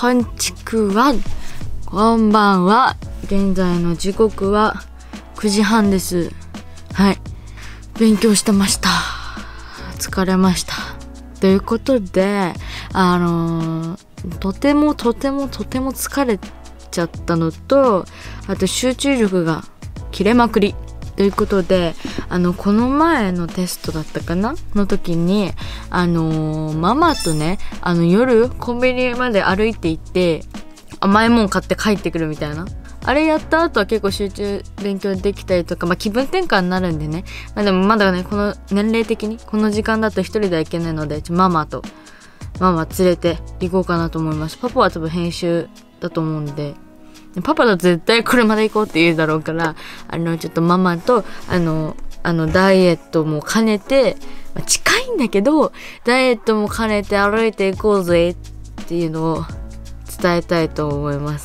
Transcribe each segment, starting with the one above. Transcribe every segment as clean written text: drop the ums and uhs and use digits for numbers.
こんちくわ。こんばんは。現在の時刻は9時半です。はい。勉強してました。疲れました。ということで、とても疲れちゃったのと、あと集中力が切れまくり。ということで、この前のテストだったかなの時に、ママとね、夜コンビニまで歩いて行って、甘いもん買って帰ってくるみたいな。あれやった後は結構集中勉強できたりとか、気分転換になるんでね。でもまだね、この年齢的に、この時間だと一人ではいけないので、ママ連れて行こうかなと思います。パパは多分編集だと思うんで、パパだと絶対車で行こうって言うだろうから、ちょっとママと、ダイエットも兼ねて、近いんだけど、ダイエットも兼ねて歩いていこうぜっていうのを伝えたいと思います。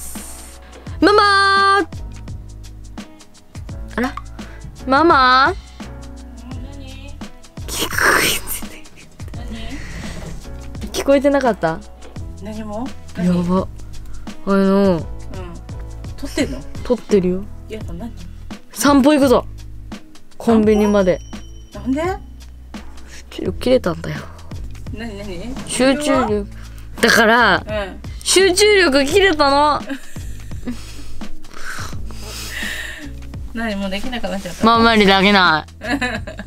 ママー！あら？ママ？聞こえてなかった？ 何も？ やば。 撮ってんの？ 撮ってるよ。 いや、何？ 散歩行くぞ。コンビニまで。 なんで？ 集中力切れたんだよ。 何？ 集中力。だから、集中力切れたの。 何もうできなくなっちゃった。 無理できない。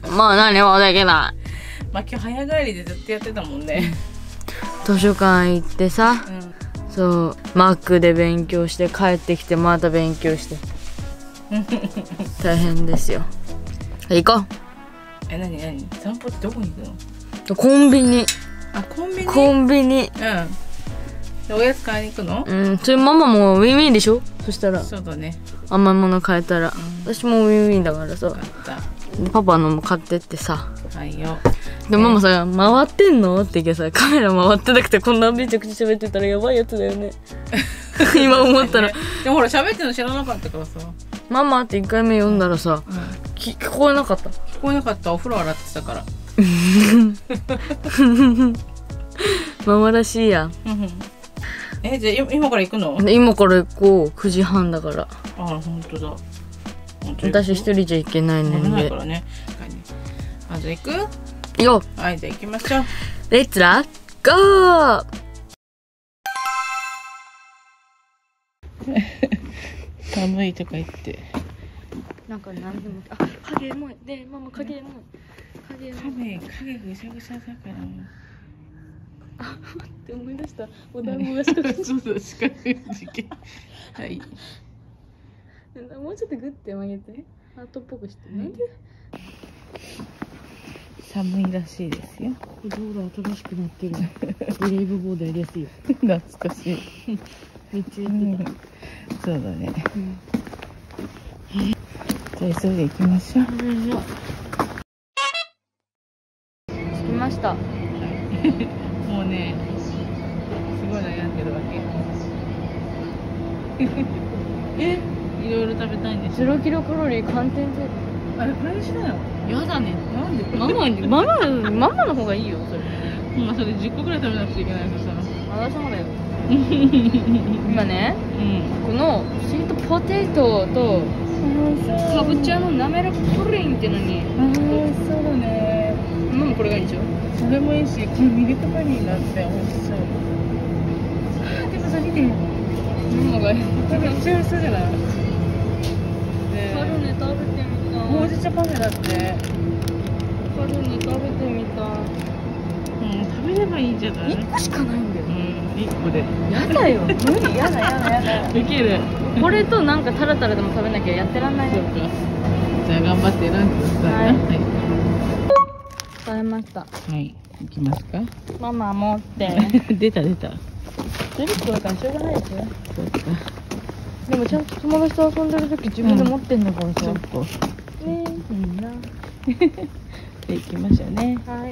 もう何もできない。 今日早帰りでずっとやってたもんね。 図書館行ってさ、そう、マックで勉強して帰ってきてまた勉強して。大変ですよ。行こう。 何散歩ってどこに行くの？ コンビニ。 あ、コンビニ？ コンビニ。 でおやつ買いに行くの？ それママもウィンウィンでしょ？そしたら。 そうだね。 甘いもの買えたら。私もウィンウィンだからさ。パパのも買ってってさ。 はいよ。 でママさ、回ってんのって言うけどさ、カメラ回ってなくてこんなめちゃくちゃ喋ってたらやばいやつだよね。今思ったら。 でもほら喋ってるの知らなかったからさ。 ママって1回目読んだらさ、聞こえなかった。 聞こえなかった。お風呂洗ってたから。 ママらしいやん。 じゃあ今から行くの？ 今から行こう。9時半だから。 あ、本当だ。 私一人じゃ行けないねんで。 危ないからね。あ、じゃあ行く？ よ。 はい、じゃあ行きましょう。 レッツラゴー。 寒いとか言って。 なんか何でも。あ、影もで、ママ影も。 影ぐしゃぐしゃだから。 あ、待って思い出した。お団子が四角い。 そうそう、四角い事件。はい。 もうちょっとグッて曲げて。ハートっぽくして。なんで？ 寒いらしいですよ。 道路新しくなってる。ブレイブボードやりやすいよ。 懐かしい。 めっちゃやってた。そうだね。じゃあ急いで行きましょう。 着きました。 もうね、すごい悩んでるわけ。いろいろ食べたいんですよ。 0キロカロリー寒天ゼあれ、これにしなよ。 やだね。 なんで？ ママの方がいいよ、それ。 それ10個ぐらい食べなくちゃいけないのさ。 私もだよ。今ね、このスイートポテトとかぼちゃの滑らかプリンってのに。 そうだね。 ママこれがいいでしょ？ それもいいし、これミルクパニーになって美味しそう。でもさ、見て。 ママがいい。 めっちゃ美味しそうじゃない？ カルネ食べてみたい。 ほうじ茶パフェだって。 カルネ食べてみたい。 食べればいいんじゃない？ 1個しかないんだよ。 1個で。 やだよ。無理。やだ。 できる。 これとなんかタラタラでも食べなきゃやってらんないね。 じゃあ頑張って選んでくださいね。 使えました。 はい。行きますか？ ママ持って。 出た。 1個だからしょうがないですよ。 そうか。 でもちゃんと友達と遊んでる時自分で持ってんだからさ。 ねえ、いいな。 で行きましょうね。 はい。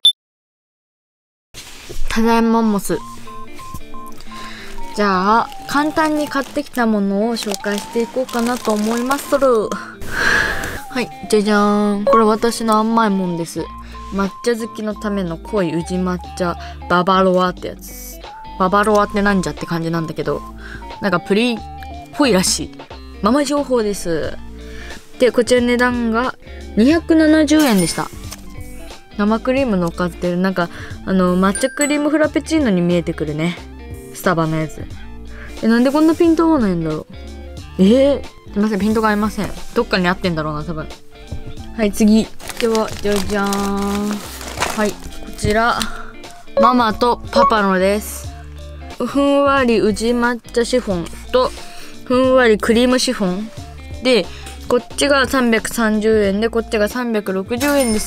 ただいまモス。じゃあ簡単に買ってきたものを紹介していこうかなと思いまする。はい、じゃじゃーん。これ私の甘いもんです。抹茶好きのための濃い宇治抹茶ババロアってやつ。 ババロアってなんじゃって感じなんだけど、なんかプリっぽいらしい。ママ情報です。で、こちら値段が270円でした。生クリーム乗っかってる。なんか、抹茶クリームフラペチーノに見えてくるね。スタバのやつ。なんでこんなピント合わないんだろう。すいません、ピントが合いません。どっかに合ってんだろうな、多分。はい、次。では、じゃじゃーん。はい、こちら。ママとパパのです。ふんわり宇治抹茶シフォンと、ふんわりクリームシフォン。で、こっちが330円で、こっちが360円です。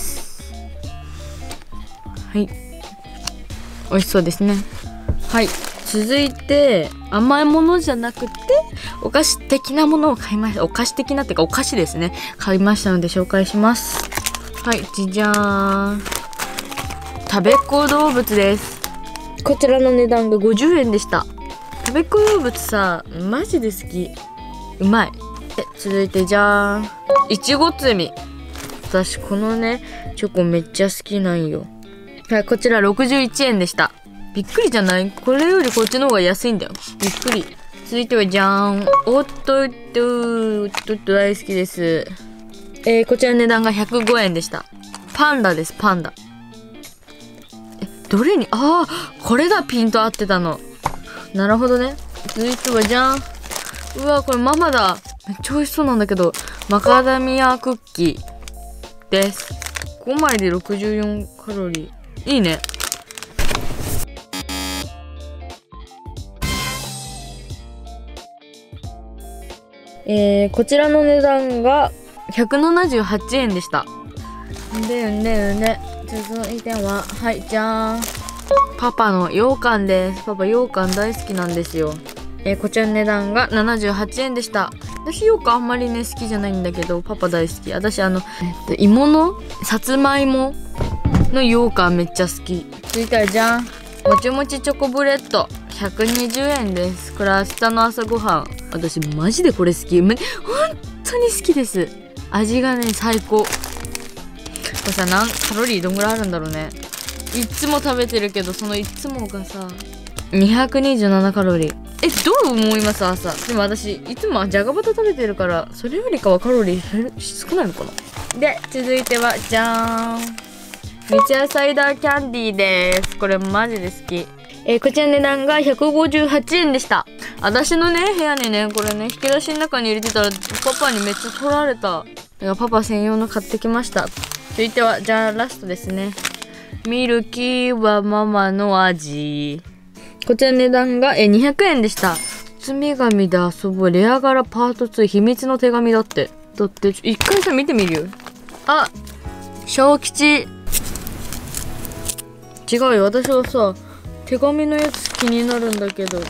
はい。美味しそうですね。はい。続いて、甘いものじゃなくて、お菓子的なものを買いました。お菓子的なっていうか、お菓子ですね。買いましたので紹介します。はい、じじゃーん。たべっ子動物です。こちらの値段が50円でした。たべっ子動物さ、マジで好き。うまい。続いてじゃーん。いちご摘み。私このね、チョコめっちゃ好きなんよ。はい、こちら61円でした。びっくりじゃない？これよりこっちの方が安いんだよ。びっくり。続いてはじゃーん。おっとっと大好きです。こちらの値段が105円でした。パンダです、パンダ。どれに、これがピント合ってたの。なるほどね。続いてはじゃん。うわ、これママだ。めっちゃ美味しそうなんだけど。マカダミアクッキーです。5枚で64カロリー。いいね。こちらの値段が178円でした。で、続いては、はい、じゃーん。パパの羊羹です。パパ羊羹大好きなんですよ。こちらの値段が78円でした。私羊羹あんまりね、好きじゃないんだけど、パパ大好き。私芋のさつまいもの羊羹めっちゃ好き。続いてはじゃん。もちもちチョコブレッド。120円です。これ明日の朝ごはん。私マジでこれ好き。本当に好きです。味がね、最高。これさ、カロリーどんぐらいあるんだろうね。いつも食べてるけど、そのいつもがさ、227カロリー。どう思います朝。でも私、いつもじゃがバタ食べてるから、それよりかはカロリー少ないのかな。で、続いては、じゃーん。三ツ矢サイダーキャンディーです。これマジで好き。こちらの値段が158円でした。私のね、部屋にね、これね、引き出しの中に入れてたら、パパにめっちゃ取られた。だからパパ専用の買ってきました。続いては、じゃあラストですね。ミルキーはママの味。こちらの値段が200円でした。包み紙で遊ぼうレア柄パート2秘密の手紙だって。だって、一回さ見てみるよ。小吉。違うよ、私はさ、手紙のやつ気になるんだけど。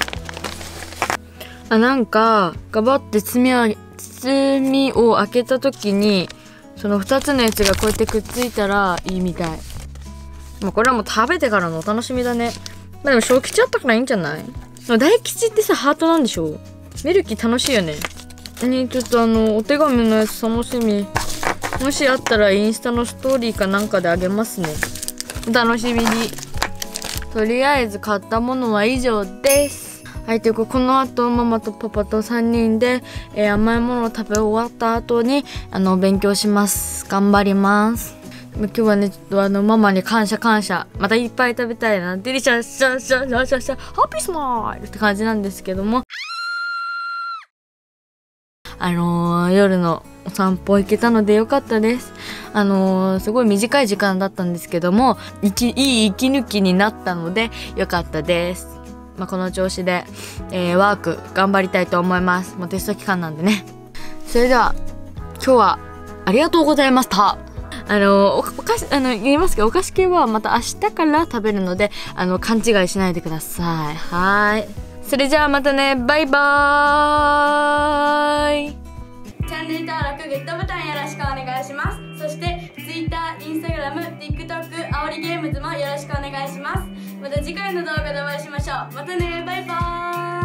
なんか、ガバって包みを開けた時に、その2つのやつがこうやってくっついたらいいみたい。これはもう食べてからのお楽しみだね。でも小吉あったからいいんじゃない？大吉ってさ、ハートなんでしょ？ミルキー楽しいよね。ちょっとお手紙のやつ楽しみ。もしあったらインスタのストーリーかなんかであげますね。お楽しみに。とりあえず買ったものは以上です。はい、ということで、この後ママとパパと3人で、甘いものを食べ終わった後に勉強します。頑張ります。今日はね、ちょっとママに感謝。またいっぱい食べたいな。デリシャス、ハッピースマイルって感じなんですけども。夜のお散歩行けたのでよかったです。すごい短い時間だったんですけども、いい息抜きになったのでよかったです。この調子で、ワーク頑張りたいと思います。もうテスト期間なんでね。それでは、今日はありがとうございました。お菓子、言いますけど、お菓子系はまた明日から食べるので、勘違いしないでください。はい。それじゃあまたね、バイバーイ。チャンネル登録、グッドボタンよろしくお願いします。そして、Twitter、Instagram、TikTok、あおりゲームズもよろしくお願いします。また次回の動画でお会いしましょう。またね、バイバーイ。